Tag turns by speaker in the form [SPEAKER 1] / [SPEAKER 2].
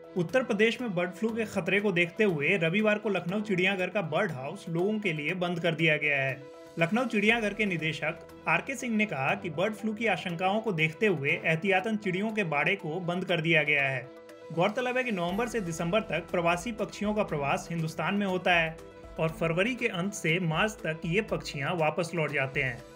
[SPEAKER 1] उत्तर प्रदेश में bird flu के खतरे को देखते हुए रविवार को लखनऊ चिड़ियाघर का बर्ड हाउस लोगों के लिए बंद कर दिया गया है। लखनऊ चिड़ियाघर के निदेशक आर के सिंह ने कहा कि बर्ड फ्लू की आशंकाओं को देखते हुए एहतियातन चिड़ियों के बाड़े को बंद कर दिया गया है। गौरतलब है कि नवंबर से दिसंबर तक प्रवासी पक्षियों का प्रवास हिंदुस्तान में होता है और फरवरी के अंत से मार्च तक ये पक्षियां वापस लौट जाते हैं।